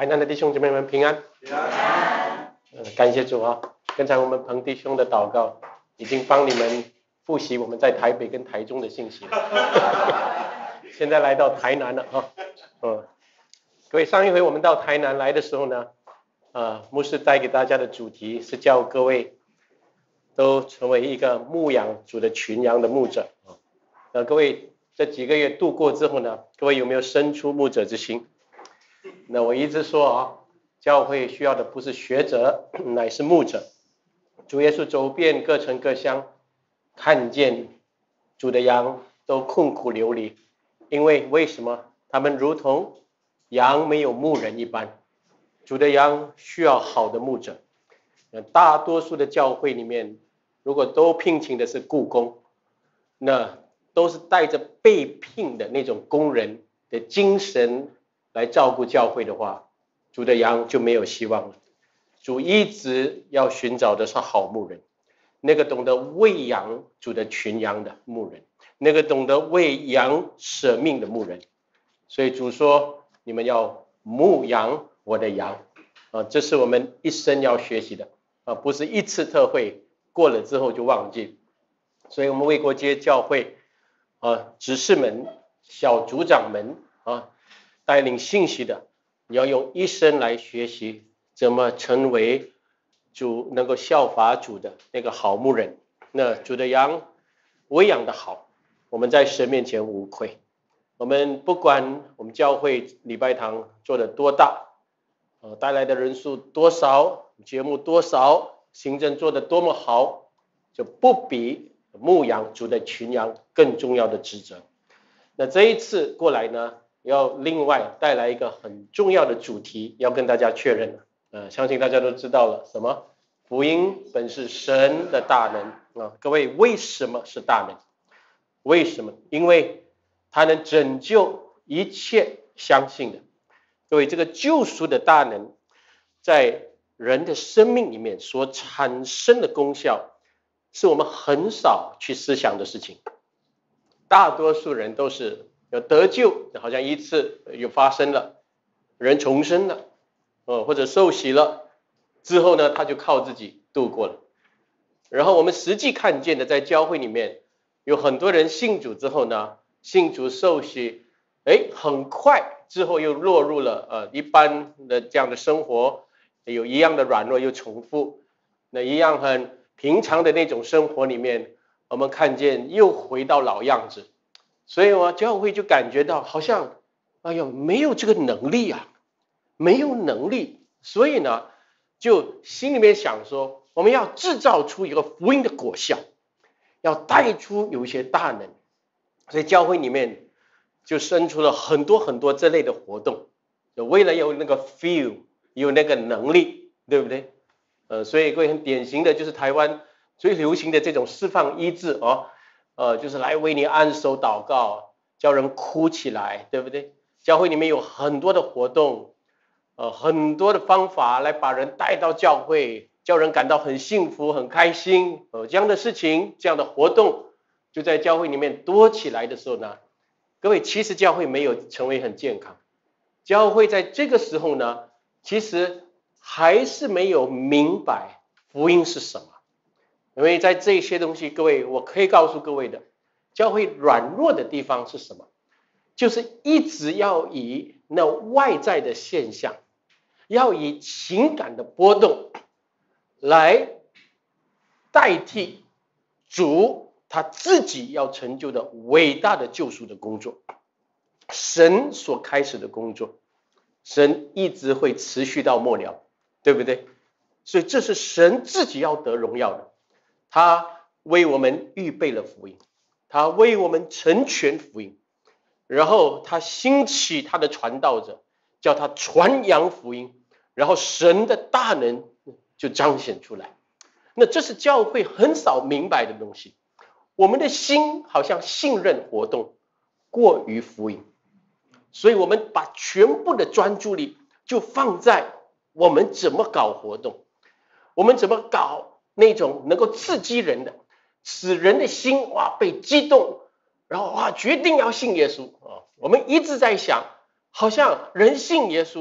台南的弟兄姐妹们平安。平安。感谢主啊！刚才我们彭弟兄的祷告已经帮你们复习我们在台北跟台中的信息了。现在来到台南了哈。各位，上一回我们到台南来的时候呢，牧师带给大家的主题是叫各位都成为一个牧养主的群羊的牧者。各位这几个月度过之后呢，各位有没有生出牧者之心？那我一直说教会需要的不是学者，乃是牧者。主耶稣走遍各城各乡，看见主的羊都困苦流离，因为什么？他们如同羊没有牧人一般。主的羊需要好的牧者。大多数的教会里面，如果都聘请的是雇工，那都是带着被聘的那种工人的精神来照顾教会的话，主的羊就没有希望了。主一直要寻找的是好牧人，那个懂得喂养主的群羊的牧人，那个懂得为羊舍命的牧人。所以主说，你们要牧养我的羊，这是我们一生要学习的，不是一次特会过了之后就忘记。所以我们卫国街教会执事们、小组长们带领信息的，你要用一生来学习怎么成为主能够效法主的那个好牧人。那主的羊喂养的好，我们在神面前无愧。我们不管我们教会礼拜堂做的多大，带来的人数多少，节目多少，行政做的多么好，就不比牧养主的群羊更重要的职责。那这一次过来呢，要另外带来一个很重要的主题，要跟大家确认。相信大家都知道了，什么？福音本是神的大能。各位，为什么是大能？为什么？因为它能拯救一切相信的。各位，这个救赎的大能在人的生命里面所产生的功效，是我们很少去思想的事情。大多数人都是有得救，好像一次有发生了，人重生了，或者受洗了之后呢，他就靠自己度过了。然后我们实际看见的，在教会里面有很多人信主之后呢，信主受洗，很快之后又落入了一般的这样的生活，有一样的软弱又重复，那一样很平常的那种生活里面，我们看见又回到老样子。所以教会就感觉到好像没有这个能力没有能力。所以呢，就心里面想说，我们要制造出一个福音的果效，要带出有一些大能。所以教会里面就生出了很多很多这类的活动，就为了有那个 feel， 有那个能力，对不对？所以各位，很典型的就是台湾最流行的这种释放医治就是来为你按手祷告，叫人哭起来，对不对？教会里面有很多的活动，很多的方法来把人带到教会，叫人感到很幸福很开心。这样的事情，这样的活动就在教会里面多起来的时候呢，各位，其实教会没有成为很健康。教会在这个时候呢，其实还是没有明白福音是什么。因为在这些东西，各位，我可以告诉各位的，教会软弱的地方是什么？就是一直要以那外在的现象，要以情感的波动来代替主他自己要成就的伟大的救赎的工作。神所开始的工作，神一直会持续到末了，对不对？所以这是神自己要得荣耀的。他为我们预备了福音，他为我们成全福音，然后他兴起他的传道者，叫他传扬福音，然后神的大能就彰显出来。那这是教会很少明白的东西。我们的心好像信任活动过于福音，所以我们把全部的专注力就放在我们怎么搞活动，我们怎么搞那种能够刺激人的，使人的心被激动，然后决定要信耶稣。我们一直在想，好像人信耶稣，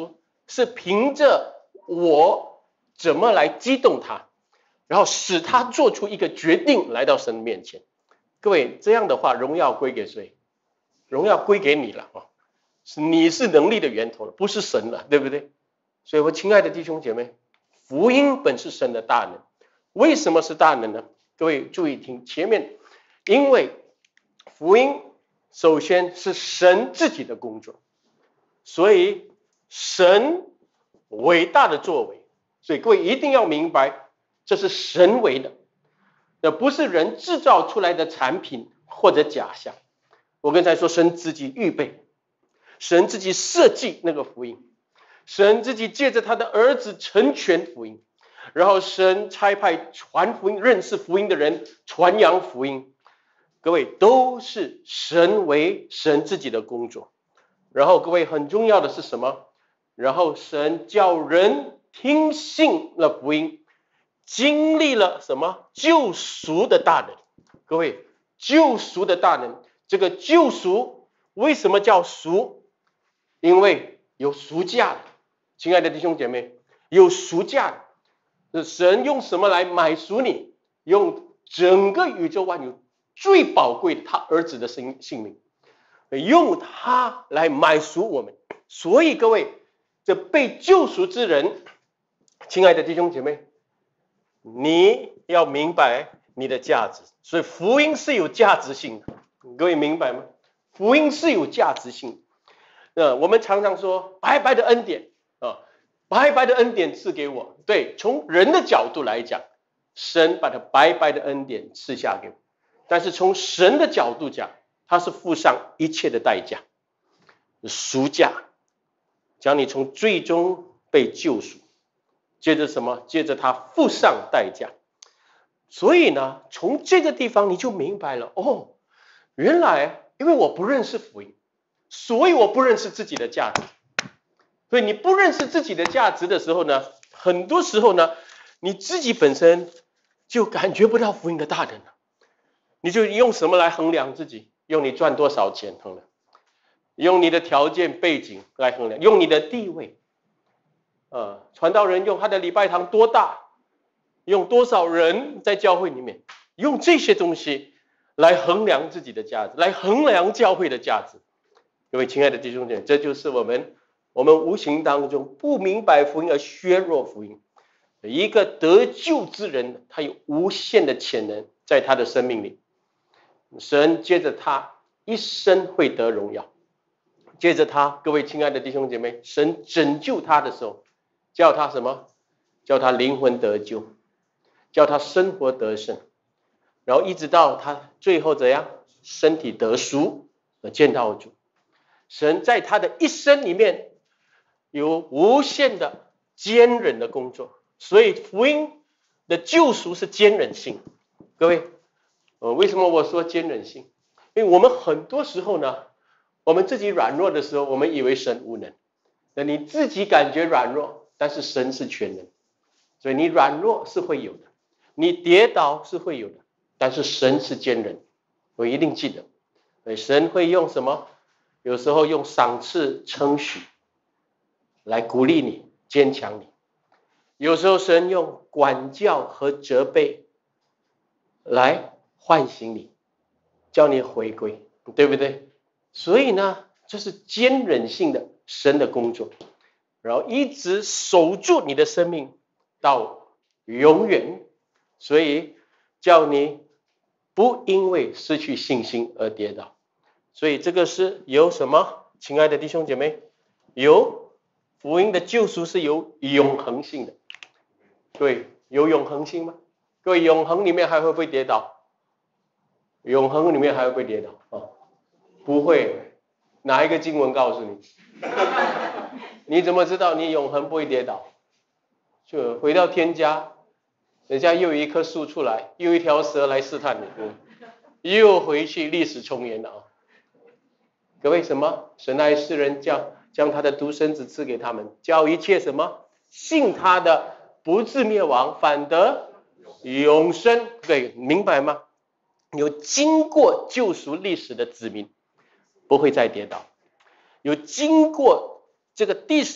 是凭着我怎么来激动他，然后使他做出一个决定来到神面前。各位，这样的话荣耀归给谁？荣耀归给你了啊！你是能力的源头了，不是神了，对不对？所以我亲爱的弟兄姐妹，福音本是神的大能。为什么是大能呢？各位注意听前面，因为福音首先是神自己的工作，所以神伟大的作为，所以各位一定要明白，这是神为的，那不是人制造出来的产品或者假象。我刚才说神自己预备，神自己设计那个福音，神自己借着他的儿子成全福音，然后神差派传福音认识福音的人传扬福音，各位都是神为神自己的工作。然后各位很重要的是什么？然后神叫人听信了福音，经历了什么？救赎的大能。各位，救赎的大能，这个救赎为什么叫赎？因为有赎价的，亲爱的弟兄姐妹，有赎价的。神用什么来买赎你？用整个宇宙万有最宝贵的他儿子的性命，用他来买赎我们。所以各位，这被救赎之人，亲爱的弟兄姐妹，你要明白你的价值。所以福音是有价值性的，各位明白吗？福音是有价值性的。我们常常说白白的恩典啊，白白的恩典赐给我。对，从人的角度来讲，神把他白白的恩典赐下给我，但是从神的角度讲，他是付上一切的代价，赎价，将你从最终被救赎，接着什么？接着他付上代价。所以呢，从这个地方你就明白了，哦，原来因为我不认识福音，所以我不认识自己的价值。所以你不认识自己的价值的时候呢，很多时候呢，你自己本身就感觉不到福音的大能了。你就用什么来衡量自己？用你赚多少钱衡量，用你的条件背景来衡量，用你的地位。传道人用他的礼拜堂多大，用多少人在教会里面，用这些东西来衡量自己的价值，来衡量教会的价值。各位亲爱的弟兄姐妹，这就是我们无形当中不明白福音而削弱福音。一个得救之人，他有无限的潜能在他的生命里，神接着他一生会得荣耀。接着他，各位亲爱的弟兄姐妹，神拯救他的时候，叫他什么？叫他灵魂得救，叫他生活得胜，然后一直到他最后怎样？身体得赎而见到主。神在他的一生里面有无限的坚忍的工作，所以福音的救赎是坚忍性。各位，为什么我说坚忍性？因为我们很多时候呢，我们自己软弱的时候，我们以为神无能。那你自己感觉软弱，但是神是全能，所以你软弱是会有的，你跌倒是会有的，但是神是坚忍。我一定记得，所以神会用什么？有时候用赏赐称许来鼓励你，坚强你。有时候神用管教和责备来唤醒你，叫你回归，对不对？所以呢，这是坚忍性的神的工作，然后一直守住你的生命到永远，所以叫你不因为失去信心而跌倒。所以这个是有什么？亲爱的弟兄姐妹，有福音的救赎是有永恒性的。对，有永恒性吗？各位，永恒里面还会不会跌倒？永恒里面还会不会跌倒？不会。哪一个经文告诉你？你怎么知道你永恒不会跌倒？就回到天家，人家又有一棵树出来，又一条蛇来试探你，又回去历史重演了。各位，什么？神爱世人，将他的独生子赐给他们，叫一切什么？信他的不至灭亡，反得永生。对，明白吗？有经过救赎历史的子民不会再跌倒，有经过这个地上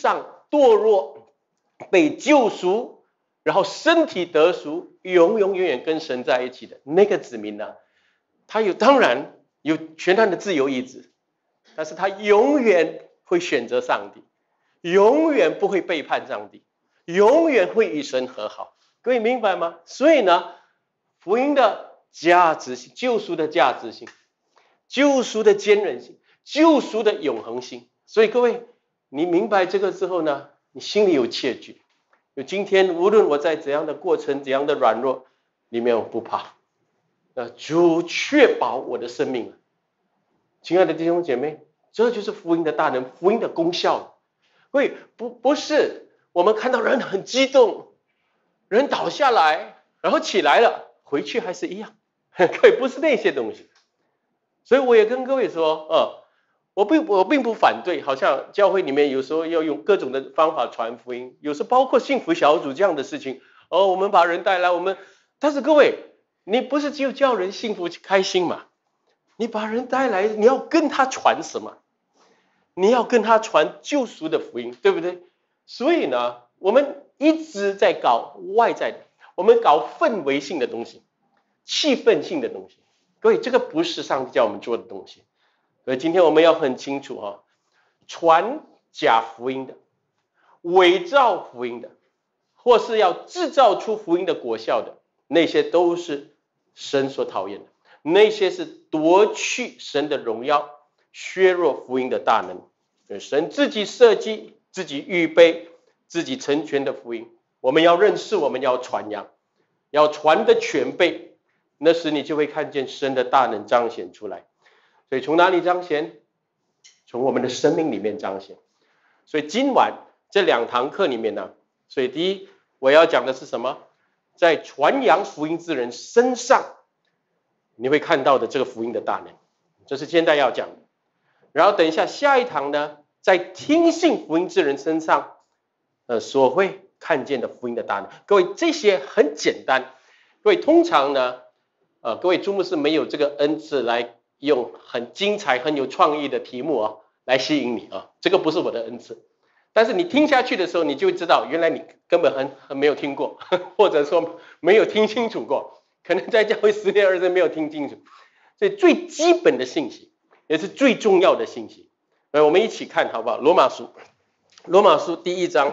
堕落，被救赎，然后身体得赎，永永远远跟神在一起的那个子民呢，他当然有全然的自由意志，但是他永远会选择上帝，永远不会背叛上帝，永远会与神和好。各位明白吗？所以呢，福音的价值性，救赎的价值性，救赎的坚韧性，救赎的永恒性。所以各位，你明白这个之后呢，你心里有切据。有今天无论我在怎样的过程，怎样的软弱里面，我不怕。主确保我的生命。亲爱的弟兄姐妹，这就是福音的大能，福音的功效。所以不是我们看到人很激动，人倒下来，然后起来了，回去还是一样。各位，不是那些东西。所以我也跟各位说，我并不反对，好像教会里面有时候要用各种的方法传福音，有时候包括幸福小组这样的事情，我们把人带来，但是各位，你不是只有叫人幸福开心嘛？你把人带来，你要跟他传什么？你要跟他传救赎的福音，对不对？所以呢，我们一直在搞外在的，我们搞氛围性的东西，气氛性的东西。各位，这个不是上帝叫我们做的东西。所以今天我们要很清楚传假福音的、伪造福音的，或是要制造出福音的果效的，那些都是神所讨厌的，那些是夺去神的荣耀，削弱福音的大能。神自己设计、自己预备、自己成全的福音，我们要认识，我们要传扬，要传的全备，那时你就会看见神的大能彰显出来。所以从哪里彰显？从我们的生命里面彰显。所以今晚这2堂课里面呢，所以第一我要讲的是什么？在传扬福音之人身上，你会看到的这个福音的大能，这是现在要讲的。然后等一下下一堂呢，在听信福音之人身上，所会看见的福音的大能。各位，这些很简单。各位通常呢，各位朱牧师没有这个恩赐来用很精彩、很有创意的题目来吸引你这个不是我的恩赐。但是你听下去的时候，你就知道原来你根本很没有听过，或者说没有听清楚过，可能在教会10年20年没有听清楚。所以最基本的信息，也是最重要的信息。我们一起看好不好？罗马书第1章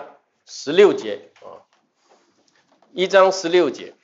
16节1章16节。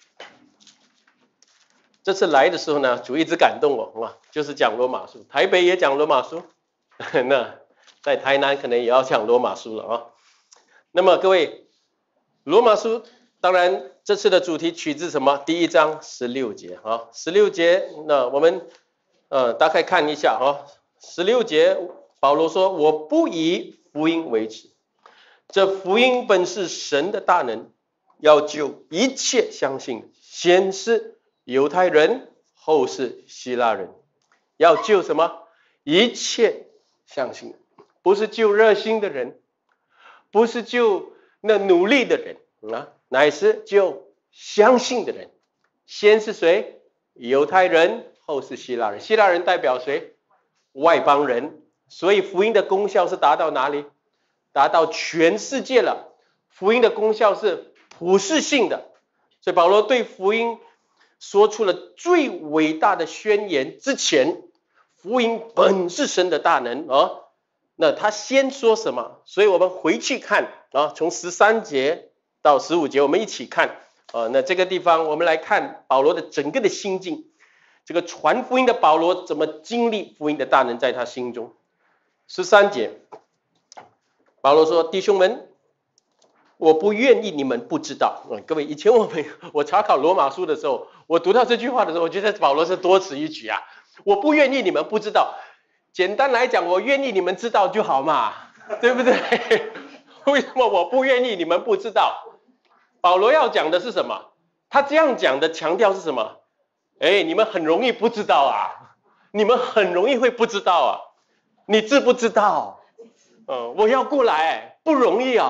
这次来的时候呢，主一直感动我就是讲罗马书，台北也讲罗马书，那在台南可能也要讲罗马书了那么各位，罗马书当然这次的主题取自什么？第1章16节16节，那我们大概看一下16节，保罗说：“我不以福音为耻，这福音本是神的大能，要救一切相信的，先是犹太人，后是希腊人。”要救什么？一切相信的，不是救热心的人，不是救那努力的人乃是救相信的人。先是谁？犹太人，后是希腊人。希腊人代表谁？外邦人。所以福音的功效是达到哪里？达到全世界了。福音的功效是普世性的。所以保罗对福音说出了最伟大的宣言之前，福音本是神的大能那他先说什么？所以我们回去看从13节到15节，我们一起看那这个地方我们来看保罗的整个的心境，这个传福音的保罗怎么经历福音的大能在他心中。13节，保罗说：“弟兄们，我不愿意你们不知道。”各位，以前我查考罗马书的时候，我读到这句话的时候，我觉得保罗是多此一举我不愿意你们不知道，简单来讲，我愿意你们知道就好嘛，对不对？为什么我不愿意你们不知道？保罗要讲的是什么？他这样讲的强调是什么？你们很容易不知道你们很容易会不知道你知不知道？我要过来不容易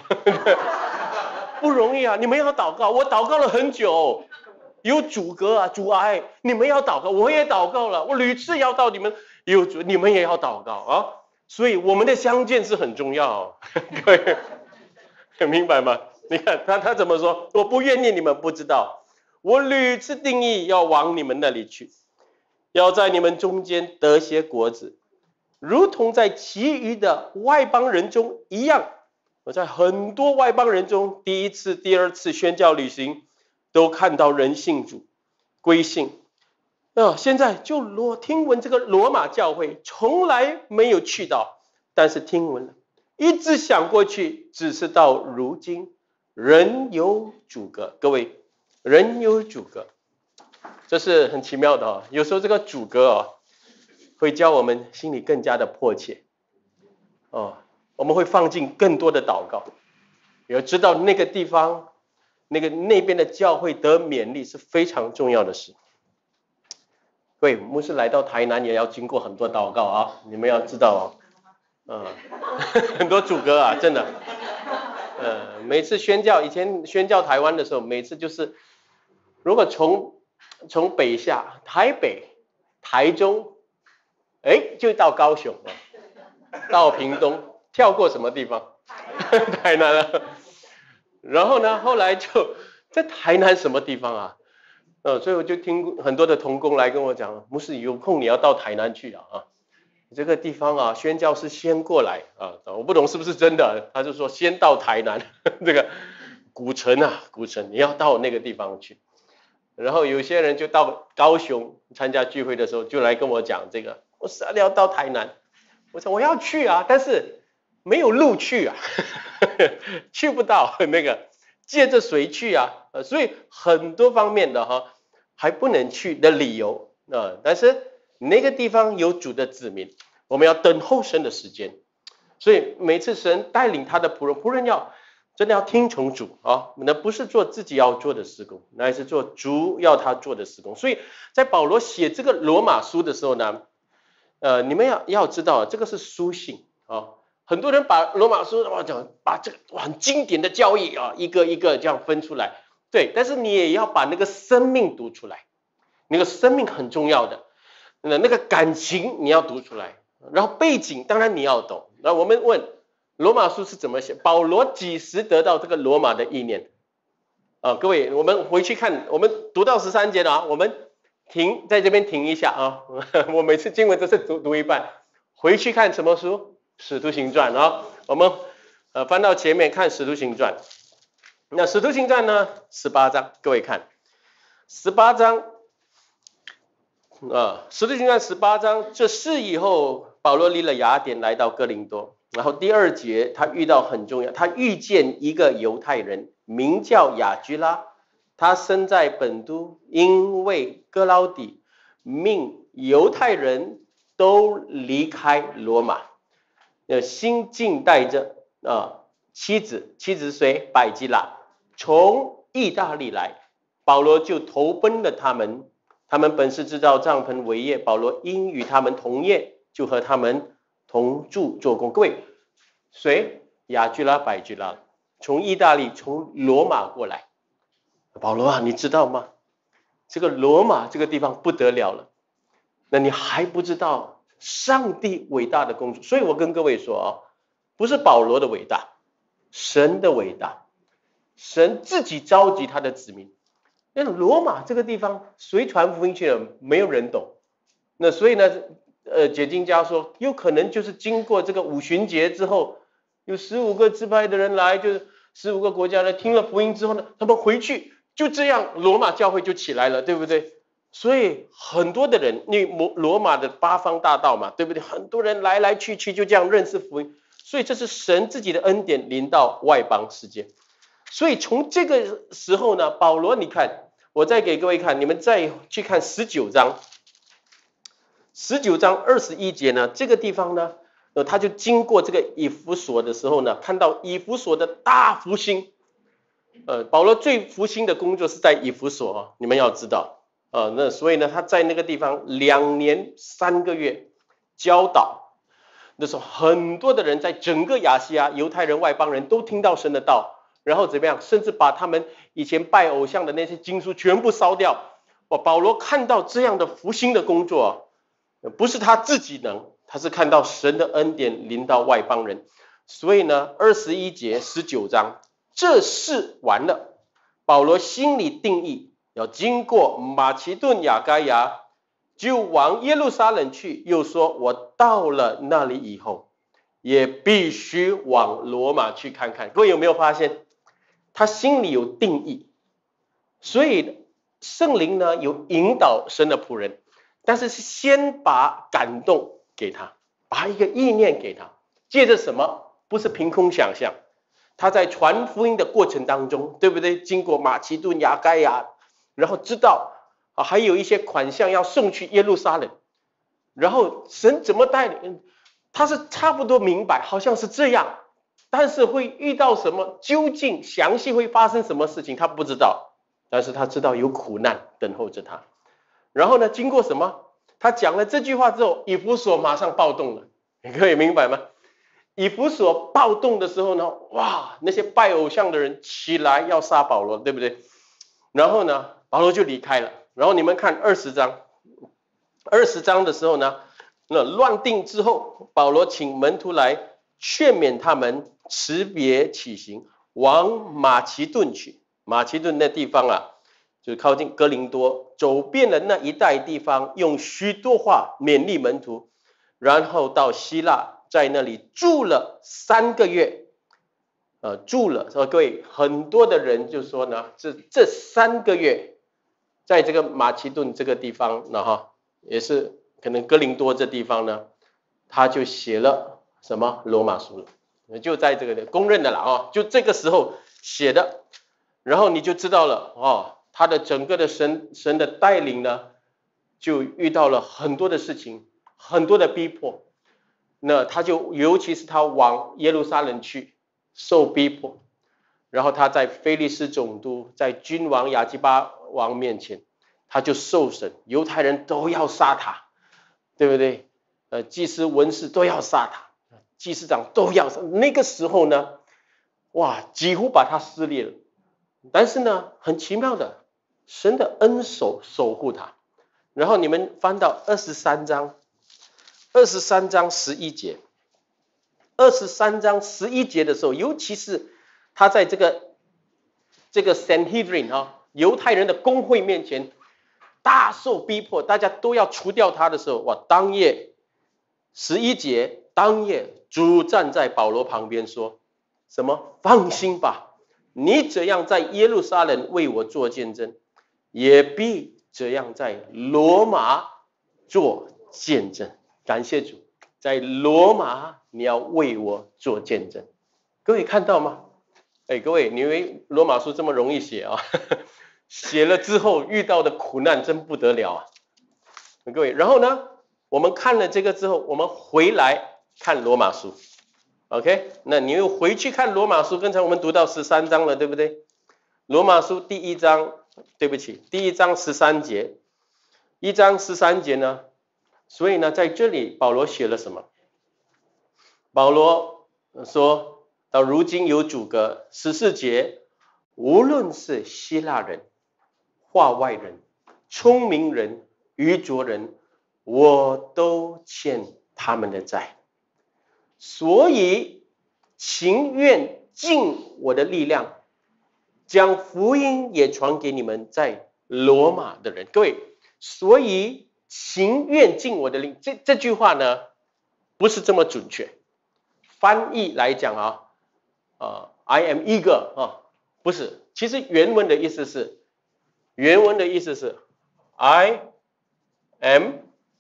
不容易你们要祷告，我祷告了很久，有阻隔阻碍，你们要祷告，我也祷告了，我屡次要到你们你们也要祷告所以我们的相见是很重要各位， 明白吗？你看他怎么说？我不愿意你们不知道，我屡次定义要往你们那里去，要在你们中间得些果子，如同在其余的外邦人中一样。我在很多外邦人中，第一次、第二次宣教旅行，都看到人信主、归信。现在就听闻这个罗马教会，从来没有去到，但是听闻了，一直想过去，只是到如今人有阻隔。各位，人有阻隔，这是很奇妙的有时候这个阻隔会教我们心里更加的迫切我们会放进更多的祷告，也要知道那个地方那边的教会得勉励是非常重要的事。对，牧师来到台南也要经过很多祷告你们要知道很多阻隔真的。每次宣教，以前宣教台湾的时候，每次就是如果从北下，台北、台中，就到高雄到屏东。跳过什么地方？台南了。然后呢，后来就在台南什么地方所以我就听很多的同工来跟我讲，牧师有空你要到台南去这个地方宣教士先过来我不懂是不是真的，他就说先到台南这个古城你要到那个地方去。然后有些人就到高雄参加聚会的时候，就来跟我讲这个，我是要到台南，我说我要去但是没有路去去不到借着水去所以很多方面的还不能去的理由但是那个地方有主的子民，我们要等候神的时间。所以每次神带领他的仆人要真的要听从主那不是做自己要做的事工，乃是做主要他做的事工。所以在保罗写这个罗马书的时候呢你们要知道这个是书信很多人把罗马书把这个很经典的教义一个一个这样分出来，对，但是你也要把那个生命读出来，那个生命很重要的，那个感情你要读出来，然后背景当然你要懂。那我们问罗马书是怎么写？保罗几时得到这个罗马的意念各位，我们回去看，我们读到13节了我们在这边停一下我每次经文都是读一半，回去看什么书？使徒行传我们翻到前面看使徒行传。那使徒行传呢18章，各位看18章使徒行传18章，这事以后保罗离了雅典来到哥林多，然后第2节他遇到很重要，他遇见一个犹太人名叫雅居拉，他生在本都，因为哥老底命犹太人都离开罗马，新近带着妻子是谁？百基拉，从意大利来，保罗就投奔了他们。他们本是制造帐篷为业，保罗因与他们同业，就和他们同住做工。各位，谁？雅居拉、百基拉，从意大利、从罗马过来。保罗你知道吗？这个罗马这个地方不得了了，那你还不知道上帝伟大的工作。所以我跟各位说不是保罗的伟大，神的伟大，神自己召集他的子民。那罗马这个地方谁传福音去了？没有人懂。那所以呢解经家说有可能就是经过这个五旬节之后，有15个支派的人来，就是15个国家的听了福音之后呢，他们回去，就这样罗马教会就起来了，对不对？所以很多的人，因为罗马的8方大道嘛，对不对？很多人来来去去就这样认识福音，所以这是神自己的恩典临到外邦世界。所以从这个时候呢，保罗你看，我再给各位看，你们再去看19章21节呢，这个地方呢他就经过这个以弗所的时候呢，看到以弗所的大复兴。保罗最复兴的工作是在以弗所你们要知道那所以呢他在那个地方2年3个月教导，那时候很多的人在整个亚细亚，犹太人外邦人都听到神的道，然后怎么样，甚至把他们以前拜偶像的那些经书全部烧掉。保罗看到这样的复兴的工作不是他自己能，他是看到神的恩典临到外邦人。所以呢21节19章这事完了，保罗心里定义要经过马其顿亚该亚，就往耶路撒冷去，又说我到了那里以后，也必须往罗马去看看。各位有没有发现，他心里有定义，所以圣灵呢有引导神的仆人，但是先把感动给他，把一个意念给他，借着什么？不是凭空想象，他在传福音的过程当中，对不对？经过马其顿亚该亚，然后知道还有一些款项要送去耶路撒冷，然后神怎么带领，他是差不多明白，好像是这样，但是会遇到什么，究竟详细会发生什么事情他不知道，但是他知道有苦难等候着他。然后呢，经过什么？他讲了这句话之后，以弗所马上暴动了，你可以明白吗？以弗所暴动的时候呢，哇，那些拜偶像的人起来要杀保罗，对不对？然后呢，保罗就离开了。然后你们看20章的时候呢，那乱定之后，保罗请门徒来劝勉他们辞别起行，往马其顿去。马其顿那地方啊，就是靠近哥林多，走遍了那一带地方，用许多话勉励门徒，然后到希腊，在那里住了3个月。住了，各位很多的人就说呢，这3个月，在这个马其顿这个地方呢，也是可能哥林多这地方呢，他就写了什么罗马书了，就在这个公认的了就这个时候写的，然后你就知道了他的整个的神的带领呢，就遇到了很多的事情，很多的逼迫，那他就尤其是他往耶路撒冷去受逼迫，然后他在腓力斯总督，在君王亚基巴王面前，他就受审，犹太人都要杀他，对不对？祭司文士都要杀他，祭司长都要杀。那个时候呢，哇，几乎把他撕裂了。但是呢，很奇妙的，神的恩手守护他。然后你们翻到23章11节，23章11节的时候，尤其是他在这个 Sanhedrin 犹太人的公会面前大受逼迫，大家都要除掉他的时候，哇，当夜11节，当夜主站在保罗旁边说什么？放心吧，你怎样在耶路撒冷为我做见证，也必这样在罗马做见证。感谢主，在罗马你要为我做见证。各位看到吗？各位，你以为罗马书这么容易写写了之后遇到的苦难真不得了各位，然后呢，我们看了这个之后，我们回来看罗马书。OK， 那你又回去看罗马书，刚才我们读到13章了，对不对？罗马书第1章13节，1章13节呢，所以呢，在这里保罗写了什么？保罗说到如今有主隔14节，无论是希腊人、化外人、聪明人、愚拙人，我都欠他们的债，所以情愿尽我的力量，将福音也传给你们在罗马的人。各位，所以情愿尽我的力，这句话呢，不是这么准确。翻译来讲I am eager 不是，其实原文的意思是 I am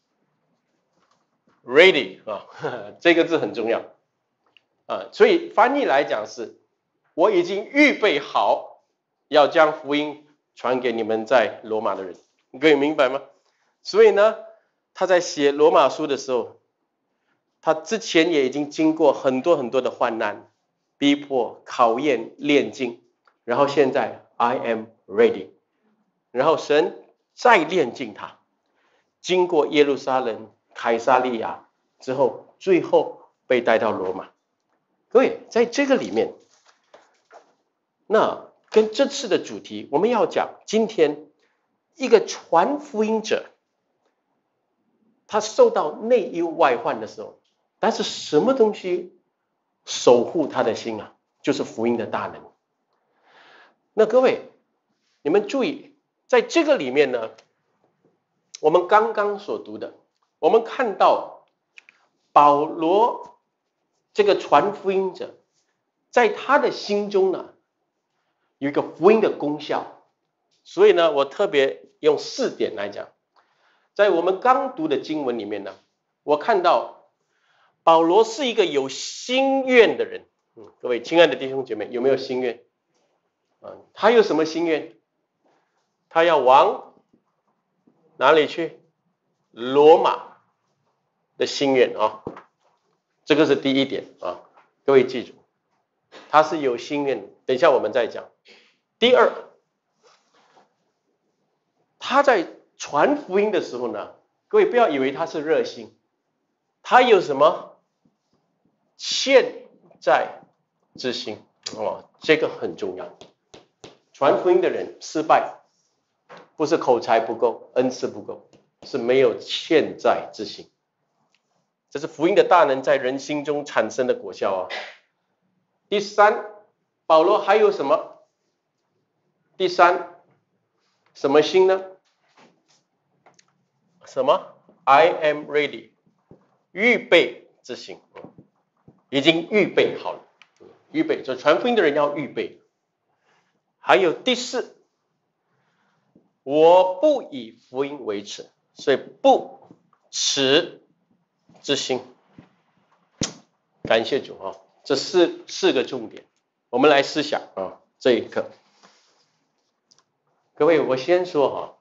ready 这个字很重要所以翻译来讲是我已经预备好要将福音传给你们在罗马的人。你可以明白吗？所以呢，他在写罗马书的时候，他之前也已经经过很多很多的患难、逼迫、考验、炼净，然后现在 I am ready， 然后神再炼净他，经过耶路撒冷、凯撒利亚之后，最后被带到罗马。各位，在这个里面，那跟这次的主题，我们要讲今天一个传福音者，他受到内忧外患的时候，但是什么东西守护他的心就是福音的大能。 那各位，你们注意，在这个里面呢，我们刚刚所读的，我们看到保罗这个传福音者，在他的心中呢，有一个福音的功效。所以呢，我特别用4点来讲。在我们刚读的经文里面呢，我看到保罗是一个有心愿的人。各位亲爱的弟兄姐妹，有没有心愿？他有什么心愿？他要往哪里去？罗马的心愿啊，这个是第一点啊，各位记住，他是有心愿的。等一下我们再讲。第二，他在传福音的时候呢，各位不要以为他是热心，他有什么现在之心哦，这个很重要。传福音的人失败，不是口才不够，恩赐不够，是没有现在之心。这是福音的大能在人心中产生的果效啊。第三，保罗还有什么？第三，什么心呢？什么 ？I am ready， 预备之心，已经预备好了。预备，就传福音的人要预备。还有第四，我不以福音为耻，所以不耻之心。感谢主啊！这四个重点，我们来思想啊这一课。各位，我先说哈，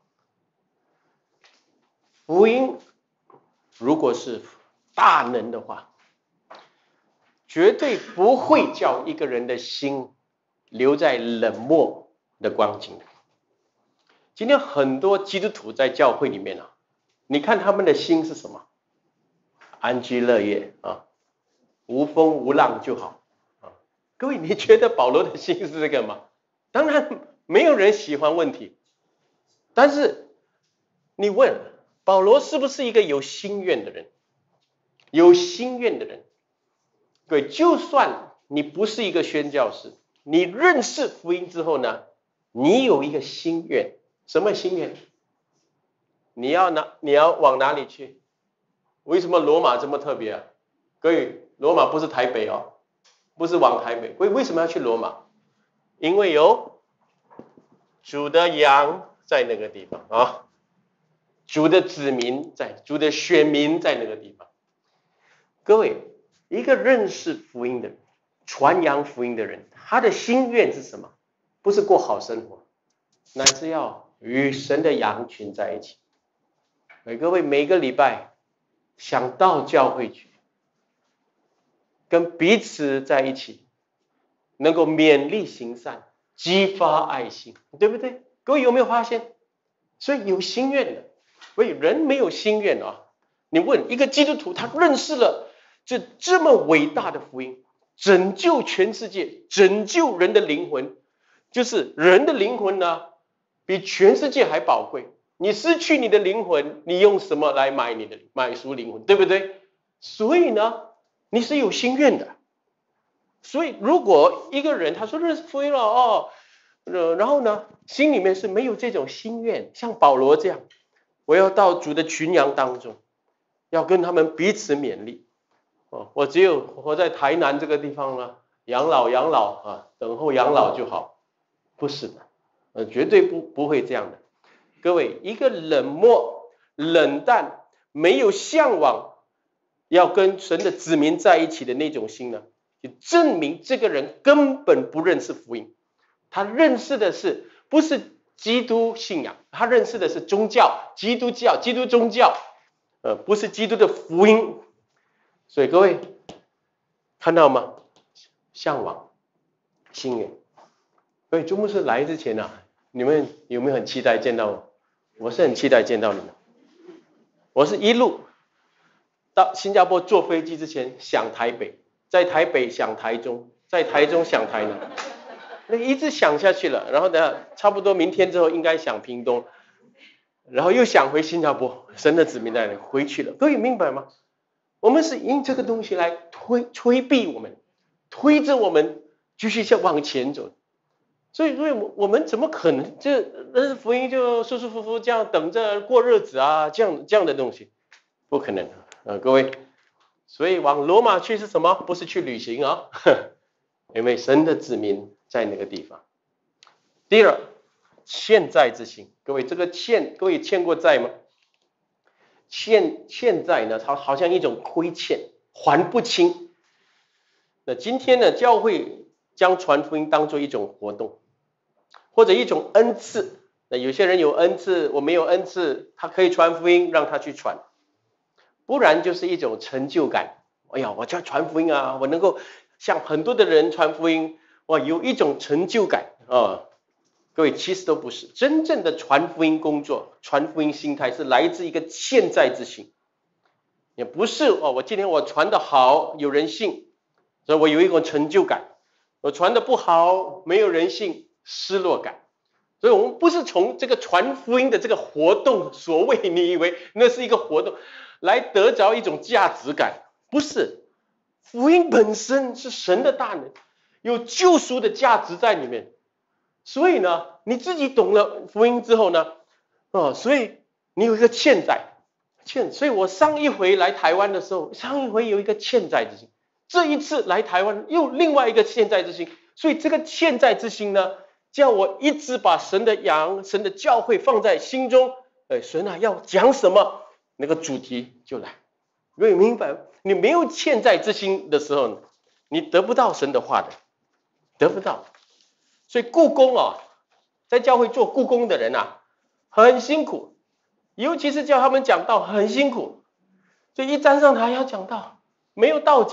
福音如果是大能的话，绝对不会叫一个人的心留在冷漠的光景。今天很多基督徒在教会里面啊，你看他们的心是什么？安居乐业啊，无风无浪就好啊。各位，你觉得保罗的心是这个吗？当然没有人喜欢问题，但是你问保罗是不是一个有心愿的人？有心愿的人，各位，就算你不是一个宣教士，你认识福音之后呢，你有一个心愿。什么心愿？你要往哪里去？为什么罗马这么特别啊？各位，罗马不是台北哦，不是往台北。为什么要去罗马？因为有主的羊在那个地方啊，主的子民在，主的选民在那个地方。各位，一个认识福音的人，传扬福音的人，他的心愿是什么？不是过好生活，乃是要与神的羊群在一起。各位，每个礼拜想到教会去，跟彼此在一起，能够勉励行善，激发爱心，对不对？各位有没有发现？所以有心愿的，所以人没有心愿啊。你问一个基督徒，他认识了这么伟大的福音，拯救全世界，拯救人的灵魂，就是人的灵魂呢，比全世界还宝贵。你失去你的灵魂，你用什么来买赎灵魂，对不对？所以呢，你是有心愿的。所以如果一个人他说认识福音了然后呢，心里面是没有这种心愿，像保罗这样，我要到主的群羊当中，要跟他们彼此勉励。我只有活在台南这个地方呢，养老啊，等候养老就好，不是的，绝对不会这样的。各位，一个冷漠、冷淡、没有向往要跟神的子民在一起的那种心呢，就证明这个人根本不认识福音。他认识的不是基督信仰，他认识的是宗教，基督宗教，不是基督的福音。所以各位看到吗？向往、心愿。各位，朱牧师来之前啊，你们有没有很期待见到我？我是很期待见到你们。我是一路到新加坡坐飞机之前想台北，在台北想台中，在台中想台南，那一直想下去了。然后呢，差不多明天之后应该想屏东，然后又想回新加坡，神的子民带领回去了。各位明白吗？我们是因这个东西来推逼我们，推着我们继续往前走。 所以我们怎么可能这福音就舒舒服服这样等着过日子啊？这样的东西不可能各位。所以往罗马去是什么？不是去旅行啊，因为神的子民在那个地方。第二，欠债之心。各位，这个各位欠过债吗？欠债呢，它好像一种亏欠，还不清。那今天呢，教会将传福音当作一种活动，或者一种恩赐。那有些人有恩赐，我没有恩赐，他可以传福音，让他去传。不然就是一种成就感。哎呀，我就要传福音啊，我能够向很多的人传福音，哇，有一种成就感啊。各位，其实都不是真正的传福音工作，传福音心态是来自一个欠债之心，也不是我今天我传的好，有人信，所以我有一种成就感；我传的不好，没有人信，失落感。所以我们不是从这个传福音的这个活动，所谓你以为那是一个活动，来得着一种价值感，不是。福音本身是神的大能，有救赎的价值在里面。所以呢，你自己懂了福音之后呢，所以你有一个欠债，所以我上一回来台湾的时候，上一回有一个欠债之心，这一次来台湾又另外一个欠债之心，所以这个欠债之心呢，叫我一直把神的神的教会放在心中，神啊要讲什么，那个主题就来。因为明白，你没有欠债之心的时候，你得不到神的话的，得不到。所以雇工在教会做雇工的人很辛苦，尤其是叫他们讲道很辛苦。所以一站上台要讲道，没有道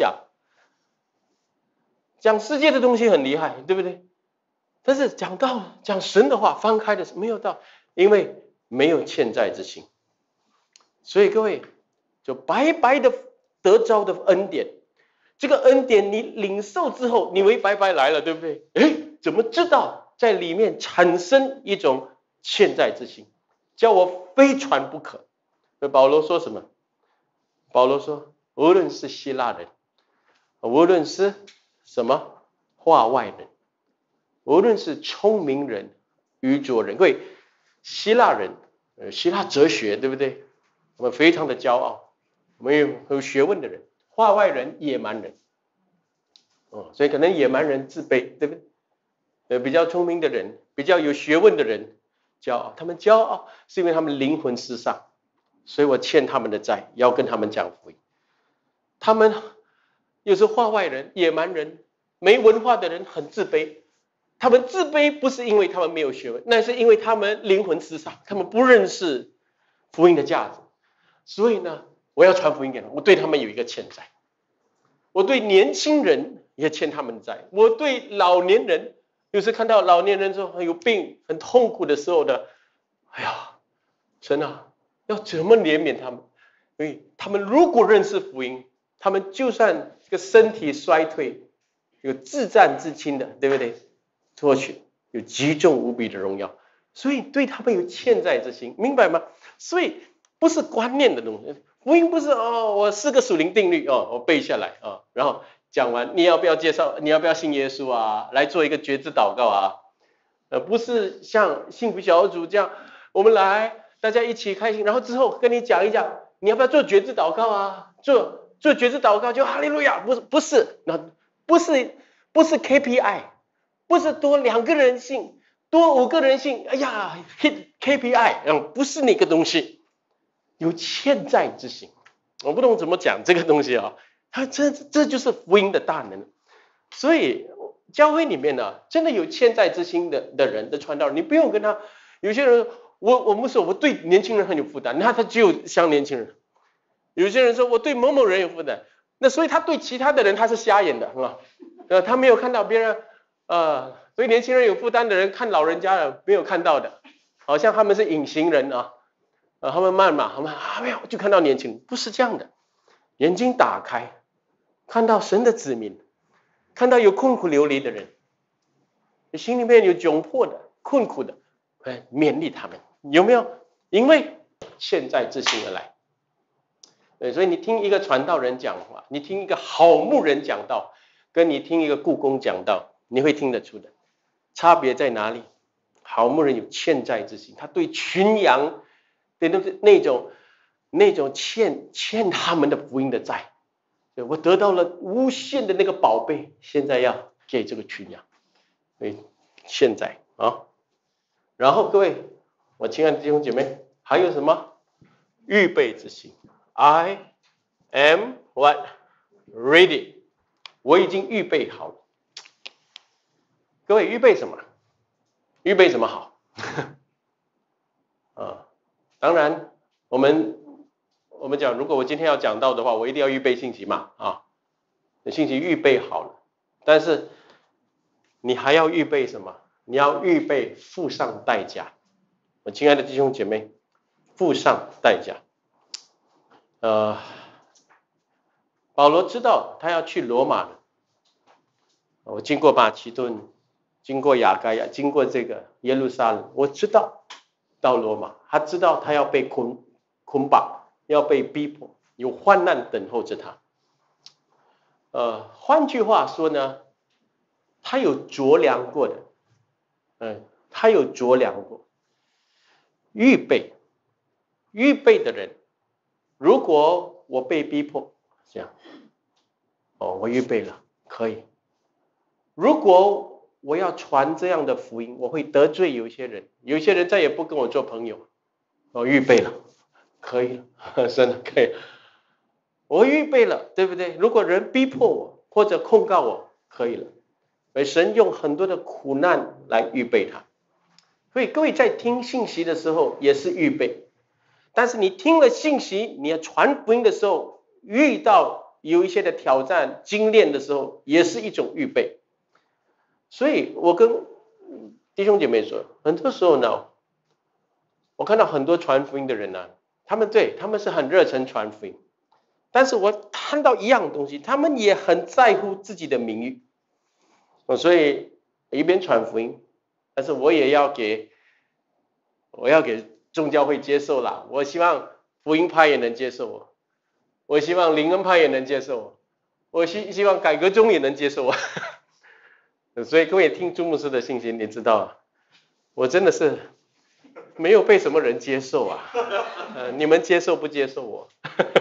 讲世界的东西很厉害，对不对？但是讲道讲神的话，翻开的是没有道，因为没有欠债之心。所以各位就白白的得着的恩典，这个恩典你领受之后，你会白白来了，对不对？怎么知道在里面产生一种欠债之心，叫我非传不可？保罗说什么？保罗说，无论是希腊人，无论是什么化外人，无论是聪明人、愚拙人，各位，希腊人，希腊哲学，对不对？我们非常的骄傲，我们有学问的人，化外人、野蛮人，所以可能野蛮人自卑，对不对？比较聪明的人，比较有学问的人骄傲，他们骄傲是因为他们灵魂失丧，所以我欠他们的债，要跟他们讲福音。他们又是化外人、野蛮人、没文化的人，很自卑。他们自卑不是因为他们没有学问，那是因为他们灵魂失丧，他们不认识福音的价值。所以呢，我要传福音给他们，我对他们有一个欠债，我对年轻人也欠他们的债，我对老年人。有时看到老年人说很有病、很痛苦的时候呢，哎呀，神啊，要怎么怜悯他们？因为他们如果认识福音，他们就算这个身体衰退，有自战自清的，对不对？脱去有极重无比的荣耀，所以对他们有欠债之心，明白吗？所以不是观念的东西，福音不是我4个属灵定律我背下来然后。讲完，你要不要介绍？你要不要信耶稣啊？来做一个决志祷告不是像幸福小组这样，我们来大家一起开心，然后之后跟你讲一讲，你要不要做决志祷告啊？做决志祷告就哈利路亚，不是，不是 KPI， 不是多2个人信，多5个人信，哎呀 KPI， 不是那个东西，有欠债之心，我不懂怎么讲这个东西这就是福音的大能。所以教会里面真的有欠债之心的人的传道人，你不用跟他。有些人我们说我对年轻人很有负担，那他只有像年轻人。有些人说我对某某人有负担，那所以他对其他的人他是瞎眼的，是吧？他没有看到别人对年轻人有负担的人看老人家没有看到的，好像他们是隐形人他们慢嘛，他们没有就看到年轻人，不是这样的。眼睛打开，看到神的子民，看到有困苦流离的人，心里面有窘迫的、困苦的，勉励他们，有没有？因为欠债之心而来。所以你听一个传道人讲话，你听一个好牧人讲道，跟你听一个雇工讲道，你会听得出的。 差别在哪里？好牧人有欠债之心，他对群羊的那种欠他们的福音的债。我得到了无限的那个宝贝，现在要给这个群羊，所以现在啊，然后各位，我亲爱的弟兄姐妹，还有什么预备之心 ？I am what ready， 我已经预备好了。各位预备什么？预备什么好？当然我们讲，如果我今天要讲到的话，我一定要预备信息嘛啊，信息预备好了，但是你还要预备什么？你要预备付上代价。我亲爱的弟兄姐妹，付上代价。保罗知道他要去罗马了。我经过马其顿，经过亚该亚，经过这个耶路撒冷，我知道到罗马，他知道他要被捆绑，要被逼迫，有患难等候着他。换句话说呢，他有酌量过的，他有酌量过，预备的人，如果我被逼迫，这样，我预备了，可以。如果我要传这样的福音，我会得罪有些人再也不跟我做朋友，我预备了，可以了，真的可以，我预备了，对不对？如果人逼迫我或者控告我，可以了。而神用很多的苦难来预备他，所以各位在听信息的时候也是预备，但是你听了信息，你要传福音的时候，遇到有一些的挑战精炼的时候，也是一种预备。所以我跟弟兄姐妹说，很多时候呢，我看到很多传福音的人呢，他们是很热忱传福音，但是我看到一样东西，他们也很在乎自己的名誉。所以一边传福音，但是我要给众教会接受啦。我希望福音派也能接受我，我希望灵恩派也能接受我，我希望改革宗也能接受我。所以各位听朱牧师的信息，你知道，我真的是没有被什么人接受啊。你们接受不接受我？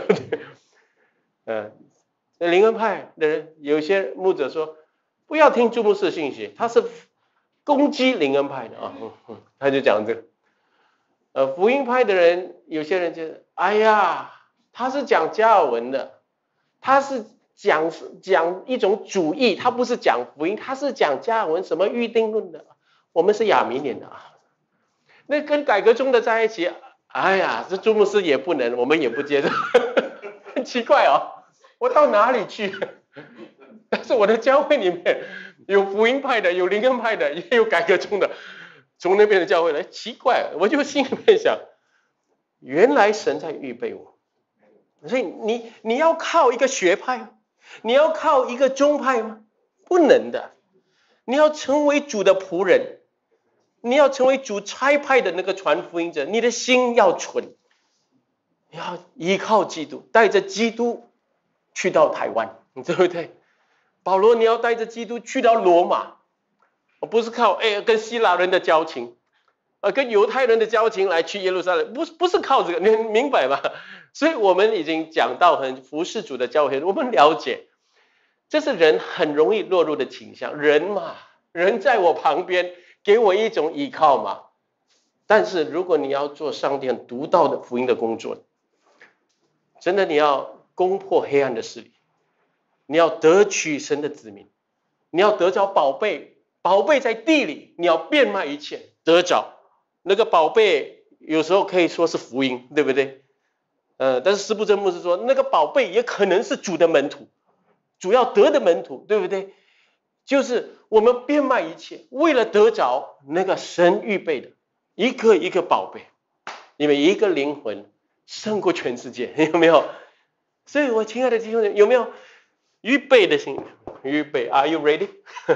灵恩派的人，有些牧者说不要听朱牧师的信息，他是攻击灵恩派的啊，他就讲这个。福音派的人，有些人觉得，哎呀，他是讲加尔文的，他是讲一种主义，他不是讲福音，他是讲加尔文什么预定论的。我们是亚米念的啊，那跟改革宗的在一起，哎呀，这朱牧师也不能，我们也不接受，很奇怪哦，我到哪里去？但是我的教会里面有福音派的，有灵恩派的，也有改革宗的，从那边的教会来，奇怪，我就心里面想，原来神在预备我。所以你要靠一个学派吗？你要靠一个宗派吗？不能的。你要成为主的仆人，你要成为主差派的那个传福音者，你的心要纯，你要依靠基督，带着基督去到台湾，对不对？保罗，你要带着基督去到罗马，不是靠跟希腊人的交情，跟犹太人的交情来去耶路撒冷，不是靠这个，你明白吗？所以我们已经讲到很服侍主的教会，我们了解，这是人很容易落入的倾向。人嘛，人在我旁边，给我一种依靠嘛。但是如果你要做上帝独到的福音的工作，真的你要攻破黑暗的势力，你要得取神的子民，你要得着宝贝，宝贝在地里，你要变卖一切得着。那个宝贝有时候可以说是福音，对不对？但是施布真牧师说，那个宝贝也可能是主的门徒，主要得的门徒，对不对？就是我们变卖一切，为了得着那个神预备的一个一个宝贝，因为一个灵魂胜过全世界，有没有？所以我亲爱的弟兄们，有没有预备的心？预备 ，Are you ready?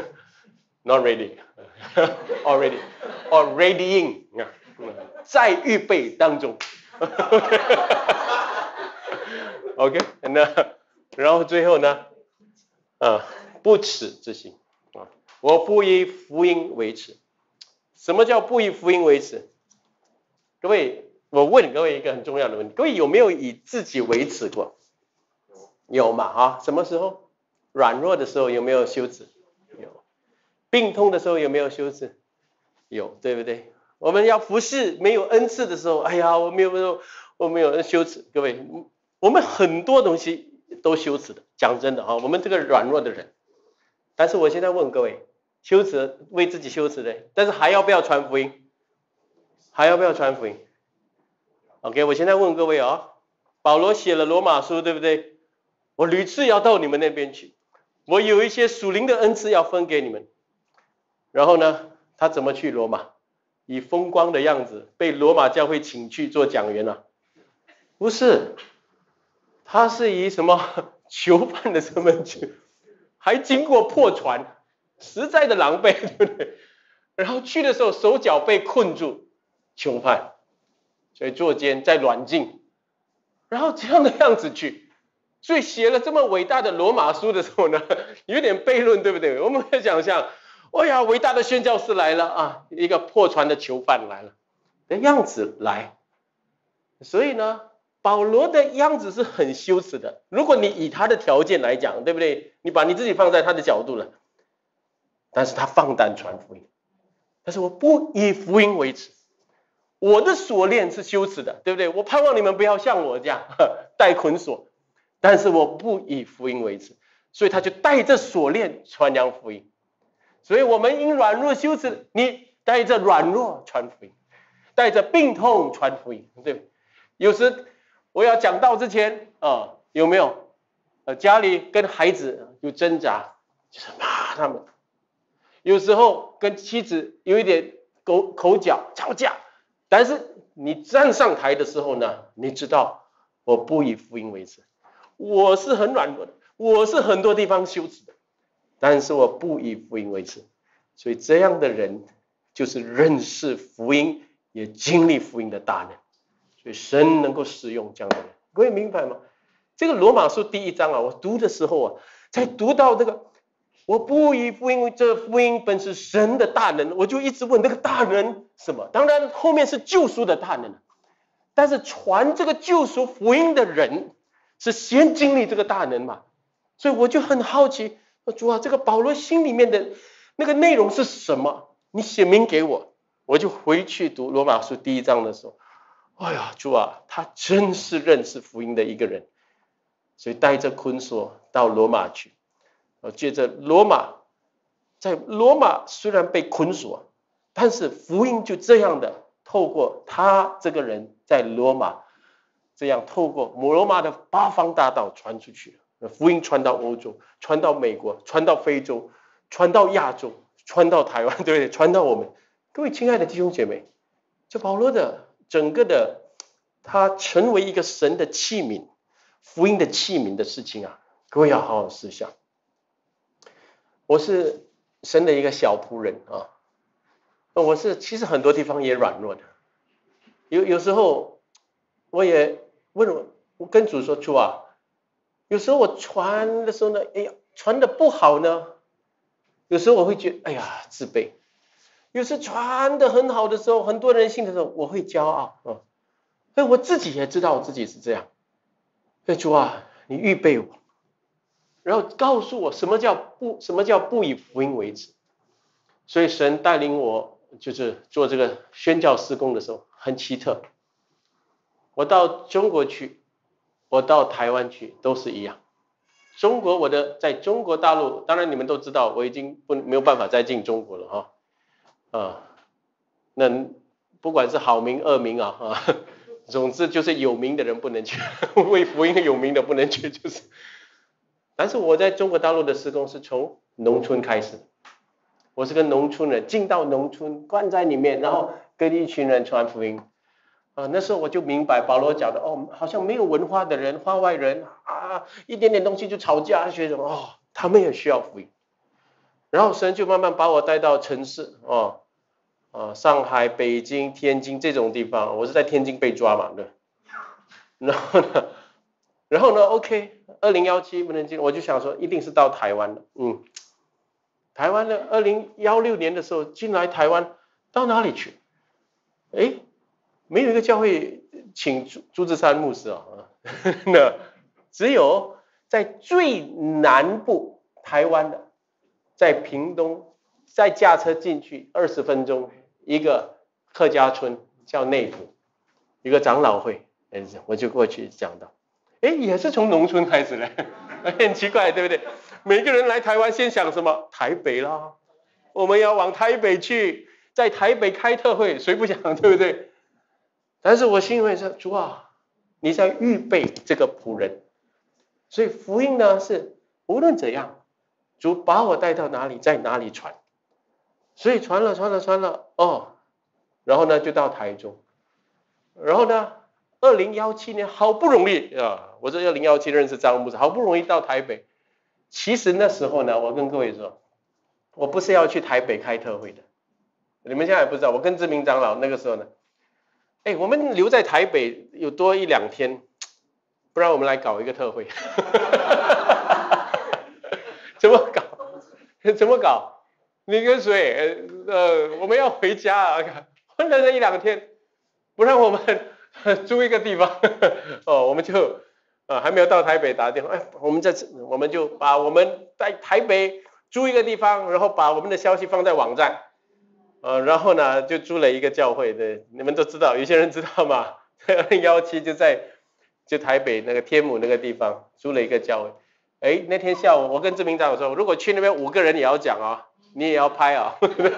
Not ready. Already. Or readying. 在预备当中。OK， 那然后最后呢，不耻之心啊， 我不以福音为耻。什么叫不以福音为耻？各位，我问各位一个很重要的问题：各位有没有以自己为耻过？有嘛？啊，什么时候？软弱的时候有没有羞耻？有。病痛的时候有没有羞耻？有，对不对？我们要服侍没有恩赐的时候，哎呀，我没有羞耻。各位，我们很多东西都羞耻的。讲真的哈，我们这个软弱的人。但是我现在问各位，羞耻为自己羞耻的，但是还要不要传福音？还要不要传福音 ？OK， 我现在问各位啊，保罗写了罗马书，对不对？我屡次要到你们那边去，我有一些属灵的恩赐要分给你们。然后呢，他怎么去罗马？以风光的样子被罗马教会请去做讲员啊？不是，他是以什么囚犯的身份去，还经过破船，实在的狼狈，对不对？然后去的时候手脚被困住，囚犯，所以坐监在软禁，然后这样的样子去，所以写了这么伟大的罗马书的时候呢，有点悖论，对不对？我们可以想象，哎呀，伟大的宣教士来了啊，一个破船的囚犯来了的样子来，所以呢，保罗的样子是很羞耻的。如果你以他的条件来讲，对不对？你把你自己放在他的角度了，但是他放胆传福音。但是我不以福音为耻，我的锁链是羞耻的，对不对？我盼望你们不要像我这样带捆锁，但是我不以福音为耻，所以他就带着锁链传扬福音。所以我们因软弱羞耻，你带着软弱传福音，带着病痛传福音，对不对？有时我要讲道之前有没有家里跟孩子有挣扎，就是骂他们。有时候跟妻子有一点口角吵架，但是你站上台的时候呢，你知道我不以福音为耻，我是很软弱的，我是很多地方羞耻的，但是我不以福音为耻。所以这样的人就是认识福音也经历福音的大能，所以神能够使用这样的人。各位明白吗？这个罗马书第1章啊，我读的时候啊，才读到这个我不以福音为，这福音本是神的大能，我就一直问那个大能什么？当然后面是救赎的大能，但是传这个救赎福音的人是先经历这个大能嘛？所以我就很好奇，主啊，这个保罗心里面的那个内容是什么？你写明给我，我就回去读罗马书第1章的时候，哎呀，主啊，他真是认识福音的一个人，所以带着捆锁到罗马去。接着在罗马虽然被捆锁，但是福音就这样的透过他这个人在罗马，这样透过罗马的8方大道传出去，福音传到欧洲，传到美国，传到非洲，传到亚洲，传到台湾，对不对？传到我们。各位亲爱的弟兄姐妹，这保罗的整个的他成为一个神的器皿，福音的器皿的事情啊，各位要好好思想。我是神的一个小仆人啊，其实很多地方也软弱的，有时候我也我跟主说，主啊，有时候我传的时候呢，哎呀，传的不好呢，有时候我会觉得哎呀自卑，有时传的很好的时候，很多人信的时候，我会骄傲啊，所以我自己也知道我自己是这样，所以主啊，你预备我。然后告诉我什么叫不以福音为耻。所以神带领我就是做这个宣教事工的时候很奇特，我到中国去，我到台湾去都是一样。中国在中国大陆，当然你们都知道我已经没有办法再进中国了那不管是好名恶名总之就是有名的人不能去，为福音有名的不能去，就是。但是我在中国大陆的事工是从农村开始，我是个农村人，进到农村关在里面，然后跟一群人传福音那时候我就明白保罗讲的好像没有文化的人，化外人一点点东西就吵架，学什么他们也需要福音。然后神就慢慢把我带到城市上海、北京、天津这种地方，我是在天津被抓嘛，对。然后呢 OK， 2017不能进，我就想说一定是到台湾了， 台湾的2016年的时候进来台湾，到哪里去？哎，没有一个教会请朱志山牧师啊，那只有在最南部台湾的，在屏东，再驾车进去20分钟，一个客家村叫内埔，一个长老会，我就过去讲到，也是从农村开始的，很奇怪，对不对？每个人来台湾先想什么？台北啦，我们要往台北去，在台北开特会，谁不想，对不对？但是我心里面说，主啊，你在预备这个仆人，所以福音呢是无论怎样，主把我带到哪里，在哪里传，所以传了，然后呢就到台中，然后呢2017年好不容易啊，我这2017认识张牧师，好不容易到台北。其实那时候呢，我跟各位说，我不是要去台北开特会的，你们现在也不知道，我跟志明长老那个时候呢，我们留在台北有多1-2天，不然我们来搞一个特会，怎么搞？你跟谁？我们要回家啊，混了那1-2天，不然我们租一个地方，我们就还没有到台北打电话，我们就把我们在台北租一个地方，然后把我们的消息放在网站，然后呢就租了一个教会的，你们都知道，有些人知道吗？2017就台北那个天母那个地方租了一个教会。那天下午我跟志明长说，如果去那边5个人也要讲啊，你也要拍啊。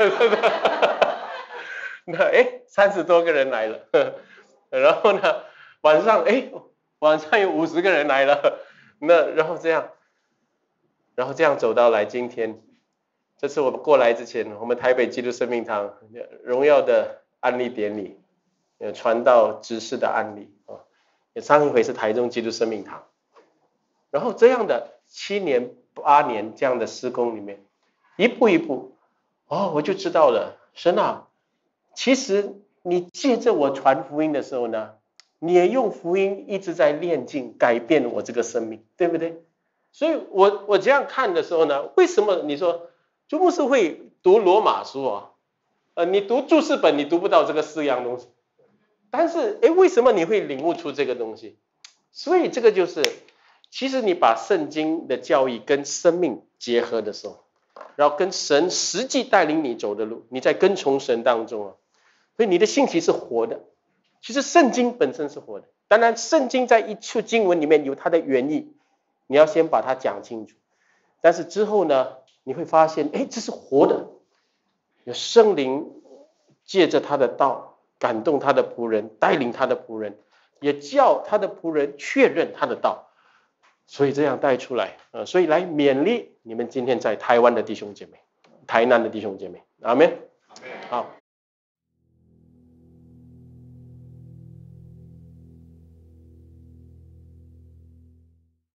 那30多个人来了，然后呢晚上有50个人来了，然后这样走到来今天，这次我们过来之前，我们台北基督生命堂荣耀的案例典礼，传道执事的案例上一回是台中基督生命堂，然后这样的7年8年这样的施工里面，一步一步，我就知道了，神啊，其实你借着我传福音的时候呢，你也用福音一直在炼净改变我这个生命，对不对？所以我这样看的时候呢，为什么你说朱牧师会读罗马书啊？你读注释本你读不到这个4样东西，但是为什么你会领悟出这个东西？所以这个就是，其实你把圣经的教义跟生命结合的时候，然后跟神实际带领你走的路，你在跟从神当中所以你的信息是活的。其实圣经本身是活的，当然圣经在一处经文里面有它的原意，你要先把它讲清楚，但是之后呢，你会发现这是活的，有圣灵借着他的道感动他的仆人，带领他的仆人，也叫他的仆人确认他的道，所以这样带出来所以来勉励你们今天在台湾的弟兄姐妹，台南的弟兄姐妹，阿们。好。